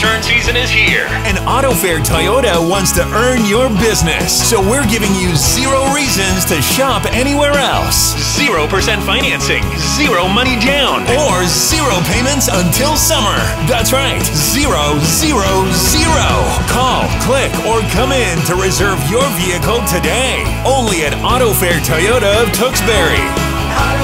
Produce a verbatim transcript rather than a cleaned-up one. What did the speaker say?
return season is here. And AutoFair Toyota wants to earn your business. So we're giving you zero reasons to shop anywhere else. Zero percent financing, zero money down. Or zero payments until summer. That's right, zero, zero, zero. Call, click, or come in to reserve your vehicle today. Only at AutoFair Toyota of Tewksbury.